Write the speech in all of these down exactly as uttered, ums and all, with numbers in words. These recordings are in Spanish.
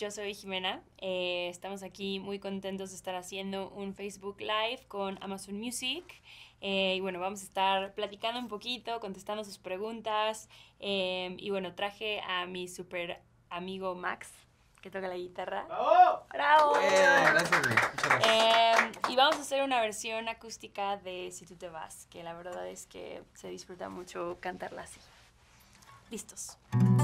yo soy Jimena. Eh, estamos aquí muy contentos de estar haciendo un Facebook Live con Amazon Music. Eh, y bueno, vamos a estar platicando un poquito, contestando sus preguntas. Eh, y bueno, traje a mi super amigo Max, que toca la guitarra. ¡Bravo! ¡Bravo! Yeah, gracias, güey. Muchas gracias. Eh, y vamos a hacer una versión acústica de Si tú te vas, que la verdad es que se disfruta mucho cantarla así. ¿Listos?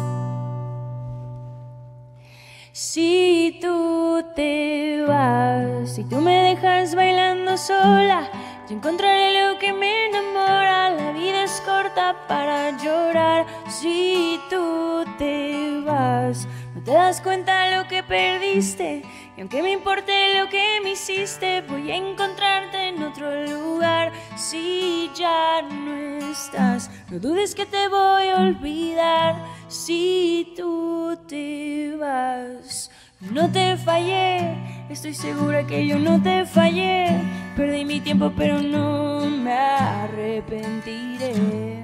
Si tú te vas, si tú me dejas bailando sola, yo encontraré lo que me enamora. La vida es corta para llorar. Si tú te vas, no te das cuenta de lo que perdiste. Y aunque me importe lo que me hiciste, voy a encontrarte en otro lugar. Si ya no estás, no dudes que te voy a olvidar. Si tú te vas, no te fallé, estoy segura que yo no te fallé. Perdí mi tiempo pero no me arrepentiré.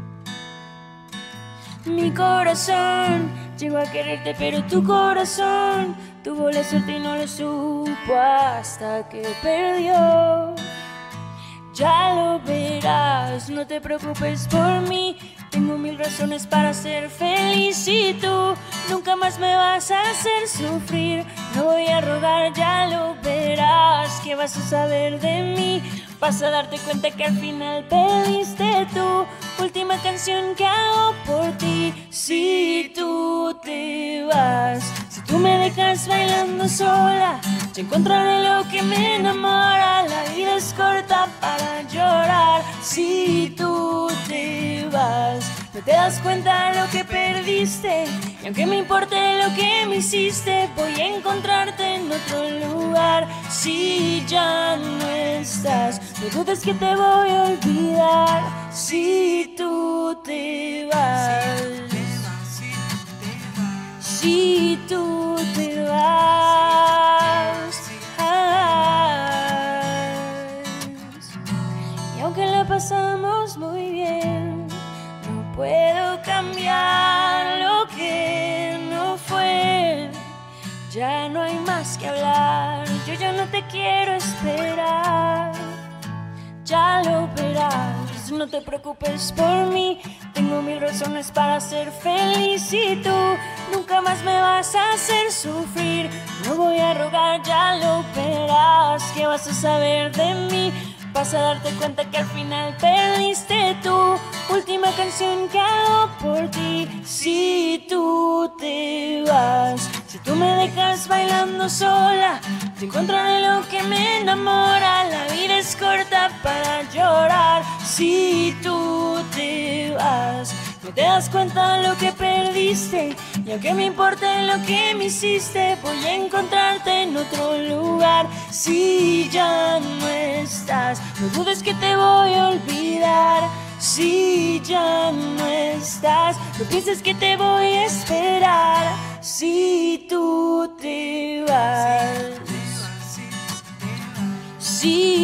Mi corazón llegó a quererte pero tu corazón tuvo la suerte y no lo supo hasta que perdió. Ya lo verás, no te preocupes por mí. Tengo mil razones para ser feliz y tú nunca más me vas a hacer sufrir. No voy a rogar, ya lo verás. ¿Qué vas a saber de mí? Vas a darte cuenta que al final pediste tu última canción que hago por ti. Si tú te vas, si tú me dejas bailando sola, yo encontraré lo que me enamora. La vida es corta para llorar. Si tú te vas, no te das cuenta de lo que perdiste. Y aunque me importe lo que me hiciste, voy a encontrarte en otro lugar. Si ya no estás, no dudes que te voy a olvidar. Si tú te vas, si tú te vas, y aunque la pasamos muy bien, no puedo cambiar lo que no fue. Ya no hay más que hablar, yo ya no te quiero esperar. Ya lo verás, no te preocupes por mí. Tengo mil razones para ser feliz y tú nunca más me vas a hacer sufrir. No voy a rogar, ya lo verás. ¿Qué vas a saber de mí? Vas a darte cuenta que al final perdiste tu última canción que hago por ti. Si tú te vas, si tú me dejas bailando sola, yo encontraré lo que me enamora. La vida es corta para llorar. Si tú te vas, no te das cuenta de lo que perdiste. Y aunque me importe lo que me hiciste, voy a encontrarte en otro lugar. Si ya no estás, no dudes que te voy a olvidar. Si ya no estás, no pienses que te voy a esperar. Si tú te vas, si